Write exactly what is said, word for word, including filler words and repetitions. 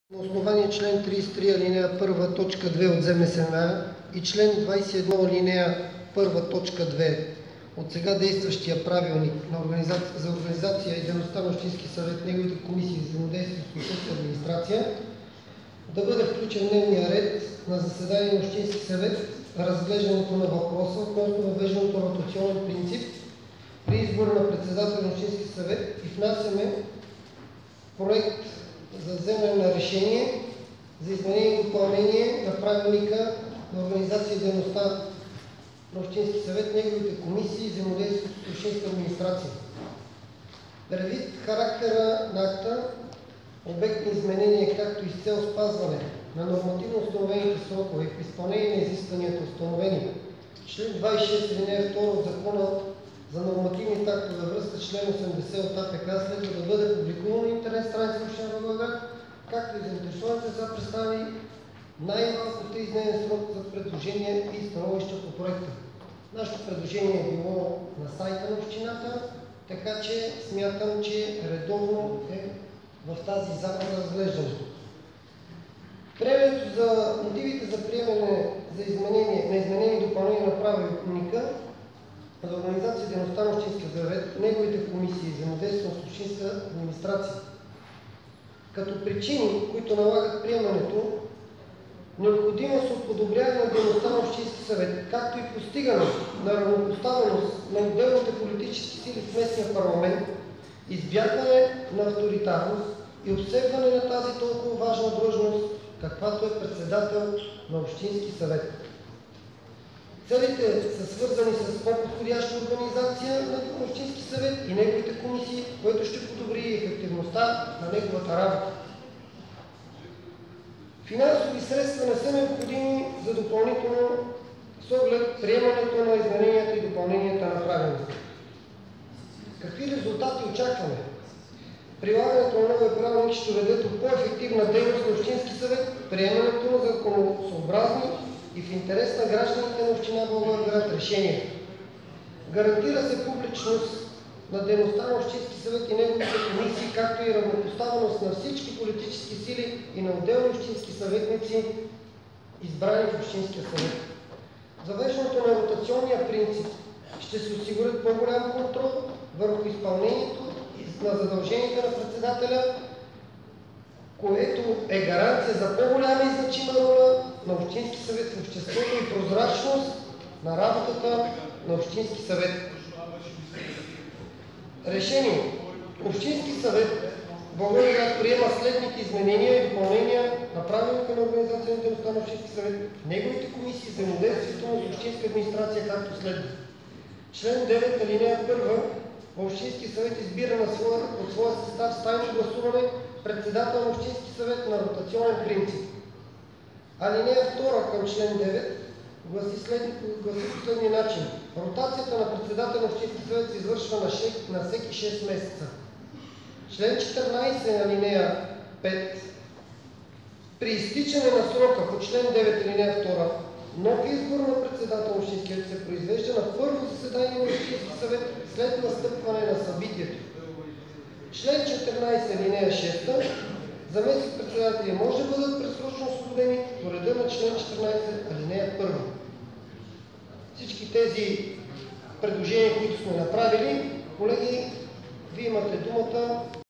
На основание член тридесет и три алинея първа точка две от З М С М и член двадесет и едно алинея първа точка две от сега действащия правилник на организация, за организация и дейността на Общински съвет, неговите комисии и взаимодействие с общинската администрация, да бъде включен в дневния ред на заседание на Общински съвет разглеждането на въпроса относно въвеждането на ротационен принцип при избора на председател на Общински съвет и внасяме проект за вземане на решение за изменение и допълнение на правилника на организация и дейността на Общински съвет, неговите комисии и взаимодействието с общинска администрация. Предвид характера на акта, обект на изменение, както и с цел спазване на нормативно установените срокове и в изпълнение на изискванията, установени в член двадесет и шест алинея втора от Закона за нормативните актове във връзка с член осемдесет от А П К, следва да бъде публикувано на интернет страница на Община Благоевград, както и заинтересованите за представи най-малко тридесетдневен срок за предложения и становища по проекта. Нашето предложение е било на сайта на общината, така че смятам, че редовно е в тази зала за разглеждане. Приемането за мотивите за приемане за изменение, на изменение и допълнение на правилника за организация и дейността на Общинския съвет, неговите комисии и взаимодействието с общинска администрация. Като причини, които налагат приемането, необходимост от подобряване на дейността на Общински съвет, както и постигане на равнопоставеност на отделните политически сили в местния парламент, избягване на авторитарност и обсебване на тази толкова важна длъжност, каквато е председател на Общински съвет. Целите са свързани с по-подходяща организация на Общински съвет и неговите комисии, което ще подобри ефективността на неговата работа. Финансови средства не са необходими за допълнително с оглед приемането на измененията и допълненията на правилника. Какви резултати очакваме? Прилагането на новия правилник ще доведе до по-ефективна дейност на Общински съвет, приемането на законосъобразни и в интерес на гражданите на Община Благоевград решения. Гарантира се публичност на дейността на Общински съвет и неговите комисии, както и равнопоставеност на всички политически сили и на отделни общински съветници, избрани в Общинския съвет. Завеждането на ротационния принцип ще се осигурят по-голям контрол върху изпълнението на задълженията на председателя, което е гаранция за по-голяма и значима роля на Общински съвет в обществото и прозрачност на работата на Общински съвет. Решение. Общински съвет Благоевград приема следните изменения и допълнения на правилника на организация на дейността на Общински съвет, неговите комисии и взаимодействието му с общинска администрация, както следва. Член девет алинея първа. Общински съвет избира на своя, от своя състав с тайно гласуване председател на Общински съвет на ротационен принцип. Алинея втора към член девет гласи, след, гласи последния начин. Ротацията на председател на Общински съвет се извършва на, шест, на всеки шест месеца. Член четиринадесет алинея пет. При изтичане на срока по член девет алинея втора, нов избор на председател на Общинския съвет се произвежда на първо заседание на Общински съвет след настъпване на събитието. Член четиринадесет алинея шеста. Заместник-председатели може да бъдат предсрочно освободени по реда на член четиринадесет алинея първа. Всички тези предложения, които сме направили, колеги, вие имате думата.